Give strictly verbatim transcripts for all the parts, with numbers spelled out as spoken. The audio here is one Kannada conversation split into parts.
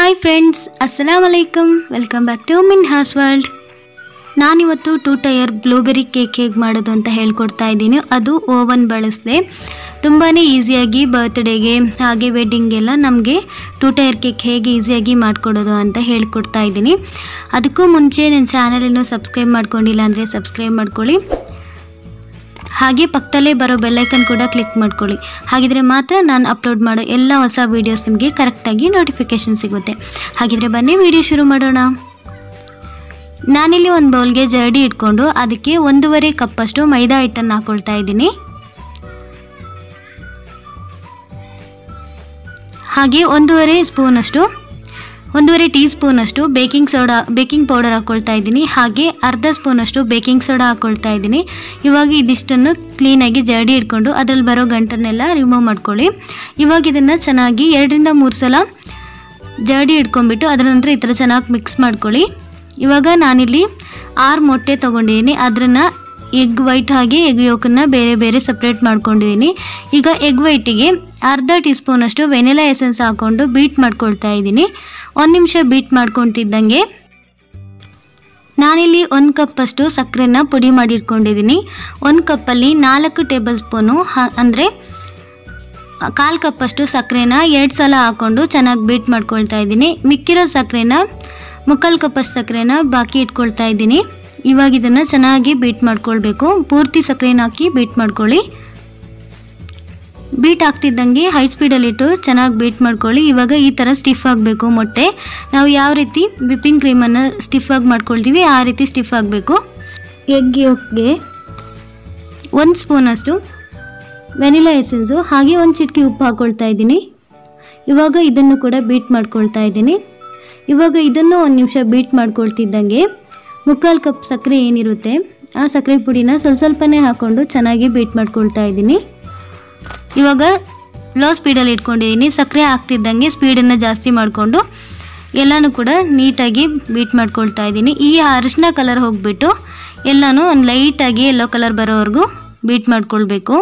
ಹಾಯ್ ಫ್ರೆಂಡ್ಸ್, ಅಸ್ಸಲಾಮ್ ಅಲೈಕಮ್. Welcome back to Minhas world. ನಾನಿವತ್ತು ಟೂ ಟೈರ್ ಬ್ಲೂಬೆರಿ ಕೇಕ್ ಹೇಗೆ ಮಾಡೋದು ಅಂತ ಹೇಳ್ಕೊಡ್ತಾ ಇದ್ದೀನಿ. ಅದು ಓವನ್ ಬಳಸದೆ ತುಂಬಾ ಈಸಿಯಾಗಿ ಬರ್ತ್ಡೇಗೆ ಹಾಗೆ ವೆಡ್ಡಿಂಗೆಲ್ಲ ನಮಗೆ ಟೂ ಟೈರ್ ಕೇಕ್ ಹೇಗೆ ಈಸಿಯಾಗಿ ಮಾಡಿಕೊಡೋದು ಅಂತ ಹೇಳ್ಕೊಡ್ತಾ ಇದ್ದೀನಿ. ಅದಕ್ಕೂ ಮುಂಚೆ ನನ್ನ ಚಾನಲನ್ನು ಸಬ್ಸ್ಕ್ರೈಬ್ ಮಾಡ್ಕೊಂಡಿಲ್ಲ ಅಂದರೆ ಸಬ್ಸ್ಕ್ರೈಬ್ ಮಾಡ್ಕೊಳ್ಳಿ. ಹಾಗೆ ಪಕ್ಕದಲ್ಲೇ ಬರೋ ಬೆಲ್ಲೈಕನ್ ಕೂಡ ಕ್ಲಿಕ್ ಮಾಡ್ಕೊಳ್ಳಿ. ಹಾಗಿದ್ರೆ ಮಾತ್ರ ನಾನು ಅಪ್ಲೋಡ್ ಮಾಡೋ ಎಲ್ಲ ಹೊಸ ವೀಡಿಯೋಸ್ ನಿಮಗೆ ಕರೆಕ್ಟಾಗಿ ನೋಟಿಫಿಕೇಷನ್ ಸಿಗುತ್ತೆ. ಹಾಗಿದ್ರೆ ಬನ್ನಿ ವಿಡಿಯೋ ಶುರು ಮಾಡೋಣ. ನಾನಿಲ್ಲಿ ಒಂದು ಬೌಲ್ಗೆ ಜರಡಿ ಇಟ್ಕೊಂಡು ಅದಕ್ಕೆ ಒಂದೂವರೆ ಕಪ್ಪಷ್ಟು ಮೈದಾ ಹಿಟ್ಟನ್ನು ಹಾಕ್ಕೊಳ್ತಾ ಇದ್ದೀನಿ. ಹಾಗೆ ಒಂದೂವರೆ ಸ್ಪೂನಷ್ಟು ಒಂದೂವರೆ ಟೀ ಸ್ಪೂನಷ್ಟು ಬೇಕಿಂಗ್ ಸೋಡಾ ಬೇಕಿಂಗ್ ಪೌಡರ್ ಹಾಕ್ಕೊಳ್ತಾ ಇದ್ದೀನಿ. ಹಾಗೆ ಅರ್ಧ ಸ್ಪೂನಷ್ಟು ಬೇಕಿಂಗ್ ಸೋಡಾ ಹಾಕ್ಕೊಳ್ತಾ ಇದ್ದೀನಿ. ಇವಾಗ ಇದಿಷ್ಟನ್ನು ಕ್ಲೀನಾಗಿ ಜರಡಿ ಇಟ್ಕೊಂಡು ಅದರಲ್ಲಿ ಬರೋ ಗಂಟನ್ನೆಲ್ಲ ರಿಮೂವ್ ಮಾಡ್ಕೊಳ್ಳಿ. ಇವಾಗ ಇದನ್ನು ಚೆನ್ನಾಗಿ ಎರಡರಿಂದ ಮೂರು ಸಲ ಜರಡಿ ಇಟ್ಕೊಂಡ್ಬಿಟ್ಟು ಅದರ ನಂತರ ಈ ಥರ ಚೆನ್ನಾಗಿ ಮಿಕ್ಸ್ ಮಾಡ್ಕೊಳ್ಳಿ. ಇವಾಗ ನಾನಿಲ್ಲಿ ಆರು ಮೊಟ್ಟೆ ತೊಗೊಂಡಿದ್ದೀನಿ. ಅದನ್ನು ಎಗ್ ವೈಟ್ ಹಾಗೆ ಎಗ್ ಯೋಕನ್ನು ಬೇರೆ ಬೇರೆ ಸಪ್ರೇಟ್ ಮಾಡ್ಕೊಂಡಿದ್ದೀನಿ. ಈಗ ಎಗ್ ವೈಟಿಗೆ ಅರ್ಧ ಟೀ ಸ್ಪೂನಷ್ಟು ವೆನಿಲಾ ಎಸೆನ್ಸ್ ಹಾಕ್ಕೊಂಡು ಬೀಟ್ ಮಾಡ್ಕೊಳ್ತಾ ಇದ್ದೀನಿ. ಒಂದು ನಿಮಿಷ ಬೀಟ್ ಮಾಡ್ಕೊತಿದ್ದಂಗೆ ನಾನಿಲ್ಲಿ ಒಂದು ಕಪ್ಪಷ್ಟು ಸಕ್ಕರೆನ ಪುಡಿ ಮಾಡಿಟ್ಕೊಂಡಿದ್ದೀನಿ. ಒಂದು ಕಪ್ಪಲ್ಲಿ ನಾಲ್ಕು ಟೇಬಲ್ ಸ್ಪೂನು ಅಂದರೆ ಕಾಲು ಕಪ್ಪಷ್ಟು ಸಕ್ಕರೆನ ಎರಡು ಸಲ ಹಾಕ್ಕೊಂಡು ಚೆನ್ನಾಗಿ ಬೀಟ್ ಮಾಡ್ಕೊಳ್ತಾ ಇದ್ದೀನಿ. ಮಿಕ್ಕಿರೋ ಸಕ್ಕರೆನ ಮುಕ್ಕಾಲು ಕಪ್ಪಷ್ಟು ಸಕ್ಕರೆನ ಬಾಕಿ ಇಟ್ಕೊಳ್ತಾ ಇದ್ದೀನಿ. ಇವಾಗ ಇದನ್ನು ಚೆನ್ನಾಗಿ ಬೀಟ್ ಮಾಡ್ಕೊಳ್ಬೇಕು. ಪೂರ್ತಿ ಸಕ್ಕರೆನ ಹಾಕಿ ಬೀಟ್ ಮಾಡ್ಕೊಳ್ಳಿ. ಬೀಟ್ ಆಗ್ತಿದ್ದಂಗೆ ಹೈ ಸ್ಪೀಡಲ್ಲಿಟ್ಟು ಚೆನ್ನಾಗಿ ಬೀಟ್ ಮಾಡ್ಕೊಳ್ಳಿ. ಇವಾಗ ಈ ಥರ ಸ್ಟಿಫ್ ಆಗಬೇಕು ಮೊಟ್ಟೆ. ನಾವು ಯಾವ ರೀತಿ ವಿಪ್ಪಿಂಗ್ ಕ್ರೀಮನ್ನು ಸ್ಟಿಫಾಗಿ ಮಾಡ್ಕೊಳ್ತೀವಿ ಆ ರೀತಿ ಸ್ಟಿಫ್ ಆಗಬೇಕು. ಎಗ್ ಯೋಕ್ಗೆ ಒಂದು ಸ್ಪೂನಷ್ಟು ವೆನಿಲಾ ಎಸೆನ್ಸು ಹಾಗೆ ಒಂದು ಚಿಟಿಕೆ ಉಪ್ಪು ಹಾಕ್ಕೊಳ್ತಾ ಇದ್ದೀನಿ. ಇವಾಗ ಇದನ್ನು ಕೂಡ ಬೀಟ್ ಮಾಡ್ಕೊಳ್ತಾ ಇದ್ದೀನಿ. ಇವಾಗ ಇದನ್ನು ಒಂದು ನಿಮಿಷ ಬೀಟ್ ಮಾಡ್ಕೊಳ್ತಿದ್ದಂಗೆ ಮುಕ್ಕಾಲು ಕಪ್ ಸಕ್ಕರೆ ಏನಿರುತ್ತೆ ಆ ಸಕ್ಕರೆ ಪುಡಿನ ಸ್ವಲ್ಪ ಸ್ವಲ್ಪನೇ ಹಾಕ್ಕೊಂಡು ಚೆನ್ನಾಗಿ ಬೀಟ್ ಮಾಡ್ಕೊಳ್ತಾ ಇದ್ದೀನಿ. ಇವಾಗ ಲೋ ಸ್ಪೀಡಲ್ಲಿ ಇಟ್ಕೊಂಡಿದ್ದೀನಿ. ಸಕ್ಕರೆ ಹಾಕ್ತಿದ್ದಂಗೆ ಸ್ಪೀಡನ್ನು ಜಾಸ್ತಿ ಮಾಡಿಕೊಂಡು ಎಲ್ಲನೂ ಕೂಡ ನೀಟಾಗಿ ಬೀಟ್ ಮಾಡ್ಕೊಳ್ತಾ ಇದ್ದೀನಿ. ಈ ಅರಿಶಿನ ಕಲರ್ ಹೋಗಿಬಿಟ್ಟು ಎಲ್ಲನೂ ಒಂದು ಲೈಟಾಗಿ ಯೆಲ್ಲೋ ಕಲರ್ ಬರೋವರೆಗೂ ಬೀಟ್ ಮಾಡ್ಕೊಳ್ಬೇಕು.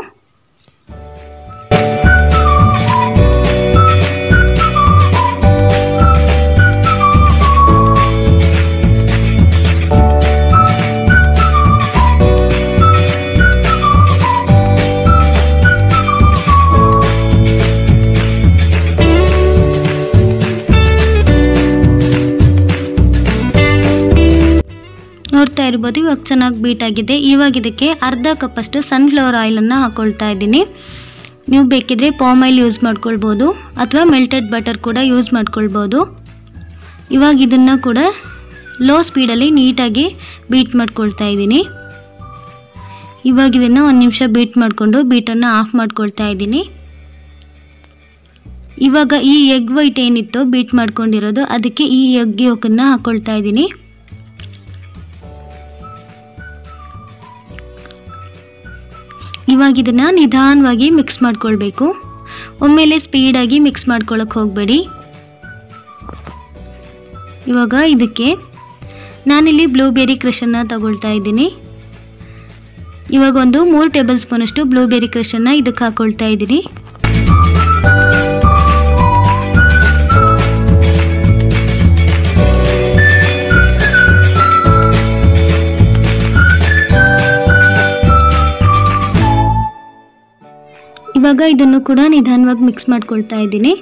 ನೋಡ್ತಾ ಇರ್ಬೋದು ಇವಾಗ ಚೆನ್ನಾಗಿ ಬೀಟ್ ಆಗಿದೆ. ಇವಾಗ ಇದಕ್ಕೆ ಅರ್ಧ ಕಪ್ಪಷ್ಟು ಸನ್ಫ್ಲವರ್ ಆಯಿಲನ್ನು ಹಾಕ್ಕೊಳ್ತಾ ಇದ್ದೀನಿ. ನೀವು ಬೇಕಿದ್ರೆ ಪಾಮ್ ಆಯಿಲ್ ಯೂಸ್ ಮಾಡ್ಕೊಳ್ಬೋದು ಅಥವಾ ಮೆಲ್ಟೆಡ್ ಬಟರ್ ಕೂಡ ಯೂಸ್ ಮಾಡ್ಕೊಳ್ಬೋದು. ಇವಾಗ ಇದನ್ನು ಕೂಡ ಲೋ ಸ್ಪೀಡಲ್ಲಿ ನೀಟಾಗಿ ಬೀಟ್ ಮಾಡ್ಕೊಳ್ತಾ ಇದ್ದೀನಿ. ಇವಾಗ ಇದನ್ನು ಒಂದು ನಿಮಿಷ ಬೀಟ್ ಮಾಡಿಕೊಂಡು ಬೀಟನ್ನು ಆಫ್ ಮಾಡ್ಕೊಳ್ತಾ ಇದ್ದೀನಿ. ಇವಾಗ ಈ ಎಗ್ ವೈಟ್ ಏನಿತ್ತು ಬೀಟ್ ಮಾಡ್ಕೊಂಡಿರೋದು ಅದಕ್ಕೆ ಈ ಎಗ್ ಯೋಕನ್ನು ಹಾಕ್ಕೊಳ್ತಾ ಇದ್ದೀನಿ. ಇವಾಗ ಇದನ್ನು ನಿಧಾನವಾಗಿ ಮಿಕ್ಸ್ ಮಾಡ್ಕೊಳ್ಬೇಕು. ಒಮ್ಮೆಲೆ ಸ್ಪೀಡಾಗಿ ಮಿಕ್ಸ್ ಮಾಡ್ಕೊಳ್ಳೋಕೆ ಹೋಗಬೇಡಿ. ಇವಾಗ ಇದಕ್ಕೆ ನಾನಿಲ್ಲಿ ಬ್ಲೂಬೆರಿ ಕ್ರಷನ್ನು ತಗೊಳ್ತಾ ಇದ್ದೀನಿ. ಇವಾಗ ಒಂದು ಮೂರು ಟೇಬಲ್ ಸ್ಪೂನಷ್ಟು ಬ್ಲೂಬೆರಿ ಕ್ರಷನ್ನು ಇದಕ್ಕೆ ಹಾಕ್ಕೊಳ್ತಾ ಇದ್ದೀನಿ. ಇವಾಗ ಇದನ್ನು ಕೂಡ ನಿಧಾನವಾಗಿ ಮಿಕ್ಸ್ ಮಾಡ್ಕೊಳ್ತಾ ಇದ್ದೀನಿ.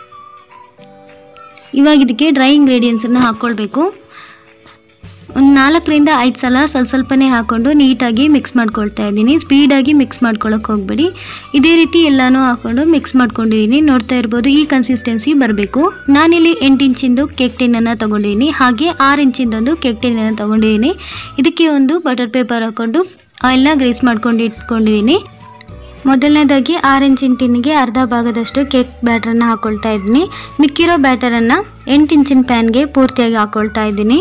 ಇವಾಗ ಇದಕ್ಕೆ ಡ್ರೈ ಇಂಗ್ರೀಡಿಯೆಂಟ್ಸನ್ನು ಹಾಕ್ಕೊಳ್ಬೇಕು. ಒಂದು ನಾಲ್ಕರಿಂದ ಐದು ಸಲ ಸ್ವಲ್ಪ ಸ್ವಲ್ಪನೇ ಹಾಕ್ಕೊಂಡು ನೀಟಾಗಿ ಮಿಕ್ಸ್ ಮಾಡ್ಕೊಳ್ತಾ ಇದ್ದೀನಿ. ಸ್ಪೀಡಾಗಿ ಮಿಕ್ಸ್ ಮಾಡ್ಕೊಳ್ಳೋಕೆ ಹೋಗಬೇಡಿ. ಇದೇ ರೀತಿ ಎಲ್ಲನೂ ಹಾಕ್ಕೊಂಡು ಮಿಕ್ಸ್ ಮಾಡ್ಕೊಂಡಿದ್ದೀನಿ. ನೋಡ್ತಾ ಇರ್ಬೋದು ಈ ಕನ್ಸಿಸ್ಟೆನ್ಸಿ ಬರಬೇಕು. ನಾನಿಲ್ಲಿ ಎಂಟು ಇಂಚಿಂದು ಕೇಕ್ ಟಿನ್ನನ್ನು ತೊಗೊಂಡಿದ್ದೀನಿ. ಹಾಗೆ ಆರು ಇಂಚಿಂದೊಂದು ಕೇಕ್ ಟಿನ್ನನ್ನು ತೊಗೊಂಡಿದ್ದೀನಿ. ಇದಕ್ಕೆ ಒಂದು ಬಟರ್ ಪೇಪರ್ ಹಾಕ್ಕೊಂಡು ಆಯಿಲ್ನ ಗ್ರೀಸ್ ಮಾಡ್ಕೊಂಡು ಇಟ್ಕೊಂಡಿದ್ದೀನಿ. ಮೊದಲನೇದಾಗಿ ಆರು ಇಂಚಿನ ಟಿನ್ನಿಗೆ ಅರ್ಧ ಭಾಗದಷ್ಟು ಕೇಕ್ ಬ್ಯಾಟರನ್ನು ಹಾಕ್ಕೊಳ್ತಾ ಇದ್ದೀನಿ. ಮಿಕ್ಕಿರೋ ಬ್ಯಾಟರನ್ನು ಎಂಟು ಇಂಚಿನ ಪ್ಯಾನ್ಗೆ ಪೂರ್ತಿಯಾಗಿ ಹಾಕ್ಕೊಳ್ತಾ ಇದ್ದೀನಿ.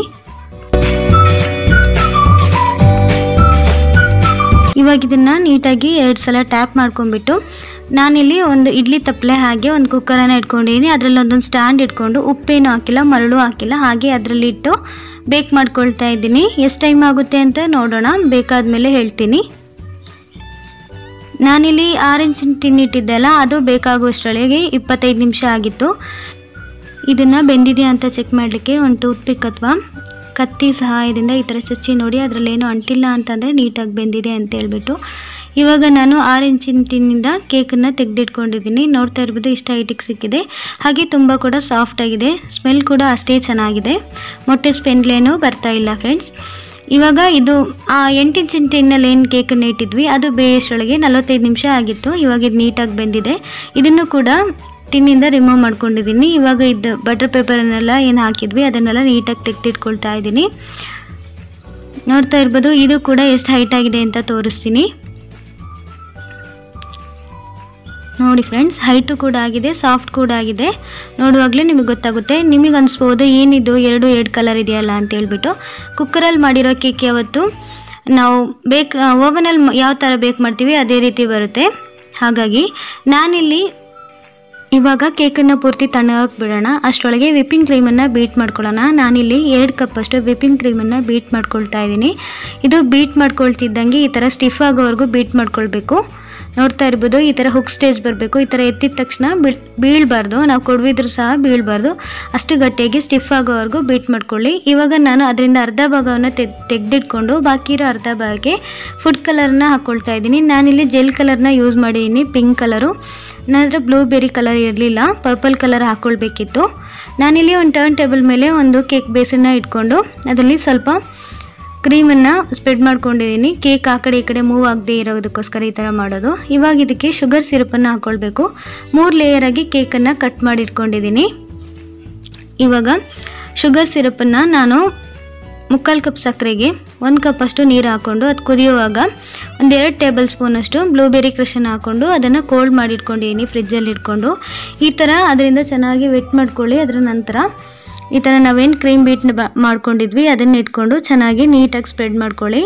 ಇವಾಗ ಇದನ್ನು ನೀಟಾಗಿ ಎರಡು ಸಲ ಟ್ಯಾಪ್ ಮಾಡ್ಕೊಂಡ್ಬಿಟ್ಟು ನಾನಿಲ್ಲಿ ಒಂದು ಇಡ್ಲಿ ತಪ್ಪಲೆ ಹಾಗೆ ಒಂದು ಕುಕ್ಕರನ್ನು ಇಟ್ಕೊಂಡಿದ್ದೀನಿ. ಅದರಲ್ಲಿ ಒಂದೊಂದು ಸ್ಟ್ಯಾಂಡ್ ಇಟ್ಕೊಂಡು ಉಪ್ಪೇನು ಹಾಕಿಲ್ಲ, ಮರಳು ಹಾಕಿಲ್ಲ, ಹಾಗೆ ಅದರಲ್ಲಿ ಇಟ್ಟು ಬೇಕ್ ಮಾಡ್ಕೊಳ್ತಾ ಇದ್ದೀನಿ. ಎಷ್ಟು ಟೈಮ್ ಆಗುತ್ತೆ ಅಂತ ನೋಡೋಣ, ಬೇಕಾದ ಮೇಲೆ ಹೇಳ್ತೀನಿ. ನಾನಿಲ್ಲಿ ಆರು ಇಂಚಿನ ಟಿನ್ ಇಟ್ಟಿದ್ದೆಲ್ಲ ಅದು ಬೇಕಾಗುವಷ್ಟರೊಳಗೆ ಇಪ್ಪತ್ತೈದು ನಿಮಿಷ ಆಗಿತ್ತು. ಇದನ್ನು ಬೆಂದಿದೆ ಅಂತ ಚೆಕ್ ಮಾಡಲಿಕ್ಕೆ ಒಂದು ಟೂತ್ ಪಿಕ್ ಅಥವಾ ಕತ್ತಿ ಸಹಾಯದಿಂದ ಈ ಥರ ಚುಚ್ಚಿ ನೋಡಿ, ಅದರಲ್ಲೇನು ಅಂಟಿಲ್ಲ ಅಂತಂದರೆ ನೀಟಾಗಿ ಬೆಂದಿದೆ ಅಂತ ಹೇಳ್ಬಿಟ್ಟು. ಇವಾಗ ನಾನು ಆರು ಇಂಚಿನ ಟಿನ್ನಿಂದ ಕೇಕನ್ನು ತೆಗೆದಿಟ್ಕೊಂಡಿದ್ದೀನಿ. ನೋಡ್ತಾ ಇರ್ಬೋದು ಇಷ್ಟ ಹೈಟಿಗೆ ಸಿಕ್ಕಿದೆ. ಹಾಗೆ ತುಂಬ ಕೂಡ ಸಾಫ್ಟ್ ಆಗಿದೆ, ಸ್ಮೆಲ್ ಕೂಡ ಅಷ್ಟೇ ಚೆನ್ನಾಗಿದೆ. ಮೊಟ್ಟೆ ಸ್ಮೆಲ್ಲೇನೂ ಬರ್ತಾ ಇಲ್ಲ ಫ್ರೆಂಡ್ಸ್. ಇವಾಗ ಇದು ಆ ಎಂಟು ಇಂಚಿನ ಟಿನ್ನಲ್ಲಿ ಏನು ಕೇಕನ್ನು ಇಟ್ಟಿದ್ವಿ ಅದು ಬೇಯಷ್ಟೊಳಗೆ ನಲವತ್ತೈದು ನಿಮಿಷ ಆಗಿತ್ತು. ಇವಾಗ ಇದು ನೀಟಾಗಿ ಬೆಂದಿದೆ. ಇದನ್ನು ಕೂಡ ಟಿನ್ನಿಂದ ರಿಮೂವ್ ಮಾಡ್ಕೊಂಡಿದ್ದೀನಿ. ಇವಾಗ ಇದು ಬಟರ್ ಪೇಪರನ್ನೆಲ್ಲ ಏನು ಹಾಕಿದ್ವಿ ಅದನ್ನೆಲ್ಲ ನೀಟಾಗಿ ತೆಗೆದಿಟ್ಕೊಳ್ತಾ ಇದ್ದೀನಿ. ನೋಡ್ತಾ ಇರ್ಬೋದು ಇದು ಕೂಡ ಎಷ್ಟು ಹೈಟ್ ಆಗಿದೆ ಅಂತ ತೋರಿಸ್ತೀನಿ ನೋಡಿ ಫ್ರೆಂಡ್ಸ್. ಹೈಟು ಕೂಡ ಆಗಿದೆ, ಸಾಫ್ಟ್ ಕೂಡ ಆಗಿದೆ. ನೋಡುವಾಗಲೇ ನಿಮಗೆ ಗೊತ್ತಾಗುತ್ತೆ. ನಿಮಗೆ ಅನಿಸ್ಬೋದು ಏನಿದು ಎರಡು ಎರಡು ಕಲರ್ ಇದೆಯಲ್ಲ ಅಂತ ಹೇಳ್ಬಿಟ್ಟು. ಕುಕ್ಕರಲ್ಲಿ ಮಾಡಿರೋ ಕೇಕ್ ಯಾವತ್ತು ನಾವು ಬೇಕ್ ಓವನಲ್ಲಿ ಯಾವ ಥರ ಬೇಕ್ ಮಾಡ್ತೀವಿ ಅದೇ ರೀತಿ ಬರುತ್ತೆ. ಹಾಗಾಗಿ ನಾನಿಲ್ಲಿ ಇವಾಗ ಕೇಕನ್ನು ಪೂರ್ತಿ ತಣ್ಣಗೆ ಬಿಡೋಣ. ಅಷ್ಟರೊಳಗೆ ವಿಪ್ಪಿಂಗ್ ಕ್ರೀಮನ್ನು ಬೀಟ್ ಮಾಡ್ಕೊಳ್ಳೋಣ. ನಾನಿಲ್ಲಿ ಎರಡು ಕಪ್ಪಷ್ಟು ವಿಪ್ಪಿಂಗ್ ಕ್ರೀಮನ್ನು ಬೀಟ್ ಮಾಡ್ಕೊಳ್ತಾ ಇದ್ದೀನಿ. ಇದು ಬೀಟ್ ಮಾಡ್ಕೊಳ್ತಿದ್ದಂಗೆ ಈ ಥರ ಸ್ಟಿಫ್ ಆಗೋವರೆಗೂ ಬೀಟ್ ಮಾಡ್ಕೊಳ್ಬೇಕು. ನೋಡ್ತಾ ಇರ್ಬೋದು ಈ ಥರ ಹುಕ್ ಸ್ಟೇಜ್ ಬರಬೇಕು. ಈ ಥರ ಎತ್ತಿದ ತಕ್ಷಣ ಬೀಳ್ ಬೀಳಬಾರ್ದು ನಾವು ಕೊಡವಿದ್ರೂ ಸಹ ಬೀಳಬಾರ್ದು. ಅಷ್ಟು ಗಟ್ಟಿಯಾಗಿ ಸ್ಟಿಫ್ ಆಗೋವರೆಗೂ ಬೀಟ್ ಮಾಡ್ಕೊಳ್ಳಿ. ಇವಾಗ ನಾನು ಅದರಿಂದ ಅರ್ಧ ಭಾಗವನ್ನು ತೆಗ್ ತೆಗೆದಿಟ್ಕೊಂಡು ಬಾಕಿ ಇರೋ ಅರ್ಧ ಭಾಗಕ್ಕೆ ಫುಡ್ ಕಲರ್ನ ಹಾಕ್ಕೊಳ್ತಾ ಇದ್ದೀನಿ. ನಾನಿಲ್ಲಿ ಜೆಲ್ ಕಲರ್ನ ಯೂಸ್ ಮಾಡಿದ್ದೀನಿ, ಪಿಂಕ್ ಕಲರು. ನನ್ನ ಹತ್ರ ಬ್ಲೂಬೆರಿ ಕಲರ್ ಇರಲಿಲ್ಲ, ಪರ್ಪಲ್ ಕಲರ್ ಹಾಕ್ಕೊಳ್ಬೇಕಿತ್ತು. ನಾನಿಲ್ಲಿ ಒಂದು ಟರ್ನ್ ಟೇಬಲ್ ಮೇಲೆ ಒಂದು ಕೇಕ್ ಬೇಸನ್ನು ಇಟ್ಕೊಂಡು ಅದರಲ್ಲಿ ಸ್ವಲ್ಪ ಕ್ರೀಮನ್ನು ಸ್ಪ್ರೆಡ್ ಮಾಡ್ಕೊಂಡಿದ್ದೀನಿ. ಕೇಕ್ ಆ ಕಡೆ ಈ ಕಡೆ ಮೂವ್ ಆಗದೆ ಇರೋದಕ್ಕೋಸ್ಕರ ಈ ಥರ ಮಾಡೋದು. ಇವಾಗ ಇದಕ್ಕೆ ಶುಗರ್ ಸಿರಪನ್ನು ಹಾಕ್ಕೊಳ್ಬೇಕು. ಮೂರು ಲೇಯರಾಗಿ ಕೇಕನ್ನು ಕಟ್ ಮಾಡಿ ಇಟ್ಕೊಂಡಿದ್ದೀನಿ. ಇವಾಗ ಶುಗರ್ ಸಿರಪನ್ನು ನಾನು ಮುಕ್ಕಾಲು ಕಪ್ ಸಕ್ಕರೆಗೆ ಒಂದು ಕಪ್ಪಷ್ಟು ನೀರು ಹಾಕ್ಕೊಂಡು ಅದು ಕುದಿಯುವಾಗ ಒಂದೆರಡು ಟೇಬಲ್ ಸ್ಪೂನಷ್ಟು ಬ್ಲೂಬೆರಿ ಕ್ರಷನ್ನು ಹಾಕ್ಕೊಂಡು ಅದನ್ನು ಕೋಲ್ಡ್ ಮಾಡಿ ಇಟ್ಕೊಂಡಿದ್ದೀನಿ ಫ್ರಿಜ್ಜಲ್ಲಿ ಇಟ್ಕೊಂಡು. ಈ ಥರ ಅದರಿಂದ ಚೆನ್ನಾಗಿ ವೆಟ್ ಮಾಡ್ಕೊಳ್ಳಿ. ಅದರ ನಂತರ ಈ ಥರ ನಾವೇನು ಕ್ರೀಮ್ ಬೀಟ್ ಮಾಡ್ಕೊಂಡಿದ್ವಿ ಅದನ್ನು ಇಟ್ಕೊಂಡು ಚೆನ್ನಾಗಿ ನೀಟಾಗಿ ಸ್ಪ್ರೆಡ್ ಮಾಡ್ಕೊಳ್ಳಿ.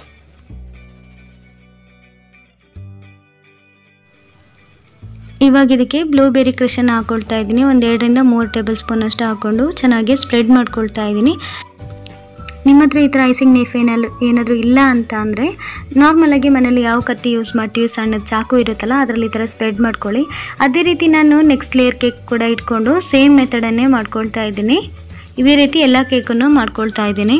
ಇವಾಗ ಇದಕ್ಕೆ ಬ್ಲೂಬೆರಿ ಕ್ರಷನ್ನು ಹಾಕ್ಕೊಳ್ತಾ ಇದ್ದೀನಿ. ಒಂದು ಎರಡರಿಂದ ಮೂರು ಟೇಬಲ್ ಸ್ಪೂನಷ್ಟು ಹಾಕ್ಕೊಂಡು ಚೆನ್ನಾಗಿ ಸ್ಪ್ರೆಡ್ ಮಾಡ್ಕೊಳ್ತಾ ಇದ್ದೀನಿ. ನಿಮ್ಮ ಹತ್ರ ಈ ಥರ ಐಸಿಂಗ್ ನೈಫ್ ಏನಾದ್ರು ಏನಾದರೂ ಇಲ್ಲ ಅಂತ ಅಂದರೆ ನಾರ್ಮಲಾಗಿ ಮನೇಲಿ ಯಾವ ಕತ್ತಿ ಯೂಸ್ ಮಾಡ್ತೀವಿ, ಸಣ್ಣದು ಚಾಕು ಇರುತ್ತಲ್ಲ ಅದರಲ್ಲಿ ಈ ಥರ ಸ್ಪ್ರೆಡ್ ಮಾಡ್ಕೊಳ್ಳಿ. ಅದೇ ರೀತಿ ನಾನು ನೆಕ್ಸ್ಟ್ ಲೇಯರ್ ಕೇಕ್ ಕೂಡ ಇಟ್ಕೊಂಡು ಸೇಮ್ ಮೆಥಡನ್ನೇ ಮಾಡ್ಕೊಳ್ತಾ ಇದ್ದೀನಿ. ಇದೇ ರೀತಿ ಎಲ್ಲ ಕೇಕನ್ನು ಮಾಡ್ಕೊಳ್ತಾ ಇದ್ದೀನಿ.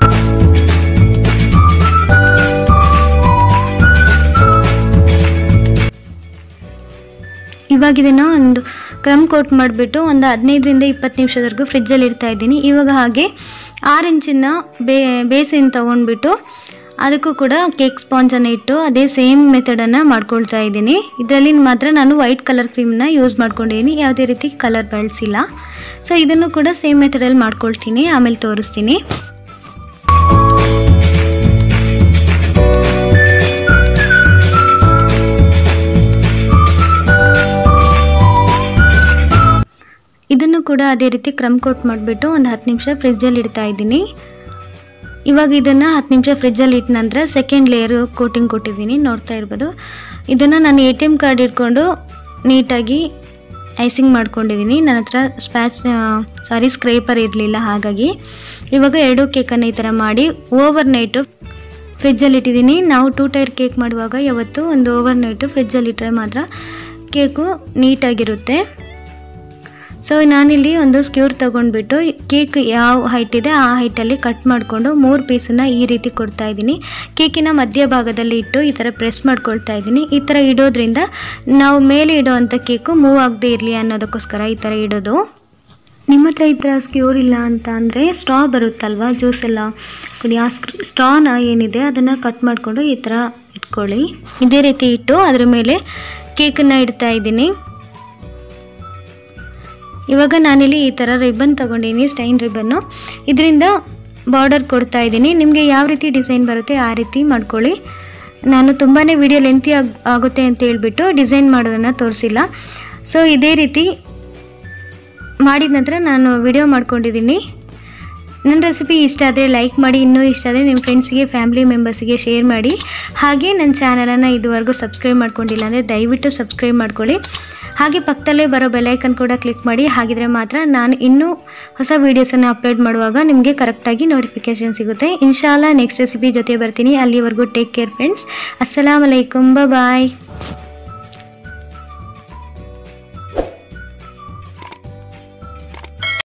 ಇವಾಗ ಇದನ್ನು ಒಂದು ಕ್ರಮ್ ಕೋಟ್ ಮಾಡಿಬಿಟ್ಟು ಒಂದು ಹದಿನೈದರಿಂದ ಇಪ್ಪತ್ತು ನಿಮಿಷದವರೆಗೂ ಫ್ರಿಜ್ಜಲ್ಲಿ ಇಡ್ತಾ ಇದ್ದೀನಿ. ಇವಾಗ ಹಾಗೆ ಆರು ಇಂಚಿನ ಬೇ ಬೇಸಿನ್ ತೊಗೊಂಡ್ಬಿಟ್ಟು ಅದಕ್ಕೂ ಕೂಡ ಕೇಕ್ ಸ್ಪಾಂಜನ್ನು ಇಟ್ಟು ಅದೇ ಸೇಮ್ ಮೆಥಡನ್ನು ಮಾಡ್ಕೊಳ್ತಾ ಇದ್ದೀನಿ. ಇದರಲ್ಲಿ ಮಾತ್ರ ನಾನು ವೈಟ್ ಕಲರ್ ಕ್ರೀಮನ್ನ ಯೂಸ್ ಮಾಡ್ಕೊಂಡಿದ್ದೀನಿ, ಯಾವುದೇ ರೀತಿ ಕಲರ್ ಬಳಸಿಲ್ಲ. ಸೊ ಇದನ್ನು ಕೂಡ ಸೇಮ್ ಮೆಥಡಲ್ಲಿ ಮಾಡ್ಕೊಳ್ತೀನಿ, ಆಮೇಲೆ ತೋರಿಸ್ತೀನಿ. ಇದನ್ನು ಕೂಡ ಅದೇ ರೀತಿ ಕ್ರಮ್ ಕೋಟ್ ಮಾಡಿಬಿಟ್ಟು ಒಂದು ಹತ್ತು ನಿಮಿಷ ಫ್ರಿಜ್ಜಲ್ಲಿ ಇಡ್ತಾ ಇದ್ದೀನಿ. ಇವಾಗ ಇದನ್ನು ಹತ್ತು ನಿಮಿಷ ಫ್ರಿಜ್ಜಲ್ಲಿ ಇಟ್ಟ ನಂತರ ಸೆಕೆಂಡ್ ಲೇಯರು ಕೋಟಿಂಗ್ ಕೊಟ್ಟಿದ್ದೀನಿ. ನೋಡ್ತಾ ಇರ್ಬೋದು ಇದನ್ನು ನಾನು ಎ ಟಿ ಎಮ್ ಕಾರ್ಡ್ ಇಟ್ಕೊಂಡು ನೀಟಾಗಿ ಐಸಿಂಗ್ ಮಾಡ್ಕೊಂಡಿದ್ದೀನಿ. ನನ್ನ ಹತ್ರ ಸ್ಪ್ಯಾಚ್ ಸಾರಿ ಸ್ಕ್ರೇಪರ್ ಇರಲಿಲ್ಲ, ಹಾಗಾಗಿ ಇವಾಗ ಎರಡು ಕೇಕನ್ನು ಈ ಥರ ಮಾಡಿ ಓವರ್ ನೈಟು ಫ್ರಿಜ್ಜಲ್ಲಿ ಇಟ್ಟಿದ್ದೀನಿ. ನಾವು ಟೂ ಟೈರ್ ಕೇಕ್ ಮಾಡುವಾಗ ಯಾವತ್ತು ಒಂದು ಓವರ್ ನೈಟು ಫ್ರಿಜ್ಜಲ್ಲಿ ಇಟ್ಟರೆ ಮಾತ್ರ ಕೇಕು ನೀಟಾಗಿರುತ್ತೆ. ಸೊ ನಾನಿಲ್ಲಿ ಒಂದು ಸ್ಕ್ಯೂರ್ ತೊಗೊಂಡ್ಬಿಟ್ಟು ಕೇಕ್ ಯಾವ ಹೈಟ್ ಇದೆ ಆ ಹೈಟಲ್ಲಿ ಕಟ್ ಮಾಡಿಕೊಂಡು ಮೂರು ಪೀಸನ್ನು ಈ ರೀತಿ ಕೊಡ್ತಾ ಇದ್ದೀನಿ. ಕೇಕಿನ ಮಧ್ಯ ಭಾಗದಲ್ಲಿ ಇಟ್ಟು ಈ ಥರ ಪ್ರೆಸ್ ಮಾಡ್ಕೊಳ್ತಾ ಇದ್ದೀನಿ. ಈ ಥರ ಇಡೋದ್ರಿಂದ ನಾವು ಮೇಲೆ ಇಡೋವಂಥ ಕೇಕು ಮೂವ್ ಆಗದೆ ಇರಲಿ ಅನ್ನೋದಕ್ಕೋಸ್ಕರ ಈ ಥರ ಇಡೋದು. ನಿಮ್ಮ ಹತ್ರ ಈ ಥರ ಸ್ಕ್ಯೂರ್ ಇಲ್ಲ ಅಂತ ಅಂದರೆ ಸ್ಟ್ರಾ ಬರುತ್ತಲ್ವ, ಜ್ಯೂಸ್ ಎಲ್ಲ ಕುಡಿ, ಆ ಸ್ಟ್ರಾನ ಏನಿದೆ ಅದನ್ನು ಕಟ್ ಮಾಡಿಕೊಂಡು ಈ ಥರ ಇಟ್ಕೊಳ್ಳಿ. ಇದೇ ರೀತಿ ಇಟ್ಟು ಅದರ ಮೇಲೆ ಕೇಕನ್ನು ಇಡ್ತಾ ಇದ್ದೀನಿ. ಇವಾಗ ನಾನಿಲ್ಲಿ ಈ ಥರ ರಿಬ್ಬನ್ ತೊಗೊಂಡಿದ್ದೀನಿ, ಸ್ಟೈನ್ ರಿಬ್ಬನ್ನು. ಇದರಿಂದ ಬಾರ್ಡರ್ ಕೊಡ್ತಾ ಇದ್ದೀನಿ. ನಿಮಗೆ ಯಾವ ರೀತಿ ಡಿಸೈನ್ ಬರುತ್ತೆ ಆ ರೀತಿ ಮಾಡ್ಕೊಳ್ಳಿ. ನಾನು ತುಂಬಾ ವಿಡಿಯೋ ಲೆಂತಿ ಆಗಿ ಆಗುತ್ತೆ ಅಂತ ಹೇಳ್ಬಿಟ್ಟು ಡಿಸೈನ್ ಮಾಡೋದನ್ನು ತೋರಿಸಿಲ್ಲ. ಸೊ ಇದೇ ರೀತಿ ಮಾಡಿದ ನಂತರ ನಾನು ವಿಡಿಯೋ ಮಾಡ್ಕೊಂಡಿದ್ದೀನಿ. ನನ್ನ ರೆಸಿಪಿ ಇಷ್ಟ ಆದರೆ ಲೈಕ್ ಮಾಡಿ, ಇನ್ನೂ ಇಷ್ಟ ಆದರೆ ನಿಮ್ಮ ಫ್ರೆಂಡ್ಸಿಗೆ ಫ್ಯಾಮಿಲಿ ಮೆಂಬರ್ಸಿಗೆ ಶೇರ್ ಮಾಡಿ. ಹಾಗೆ ನನ್ನ ಚಾನಲನ್ನು ಇದುವರೆಗೂ ಸಬ್ಸ್ಕ್ರೈಬ್ ಮಾಡ್ಕೊಂಡಿಲ್ಲ ಅಂದರೆ ದಯವಿಟ್ಟು ಸಬ್ಸ್ಕ್ರೈಬ್ ಮಾಡ್ಕೊಳ್ಳಿ. ಹಾಗೆ ಪಕ್ಕದಲ್ಲೇ ಬರೋ ಬೆಲ್ಲೈಕನ್ ಕೂಡ ಕ್ಲಿಕ್ ಮಾಡಿ. ಹಾಗಿದ್ರೆ ಮಾತ್ರ ನಾನು ಇನ್ನೂ ಹೊಸ ವೀಡಿಯೋಸನ್ನು ಅಪ್ಲೋಡ್ ಮಾಡುವಾಗ ನಿಮಗೆ ಕರೆಕ್ಟಾಗಿ ನೋಟಿಫಿಕೇಷನ್ ಸಿಗುತ್ತೆ. ಇನ್ಶಾಲ್ಲಾ ನೆಕ್ಸ್ಟ್ ರೆಸಿಪಿ ಜೊತೆ ಬರ್ತೀನಿ. ಅಲ್ಲಿವರೆಗೂ ಟೇಕ್ ಕೇರ್ ಫ್ರೆಂಡ್ಸ್. ಅಸ್ಸಲಾಮು ಅಲೈಕುಂ, ಬಾಯ್.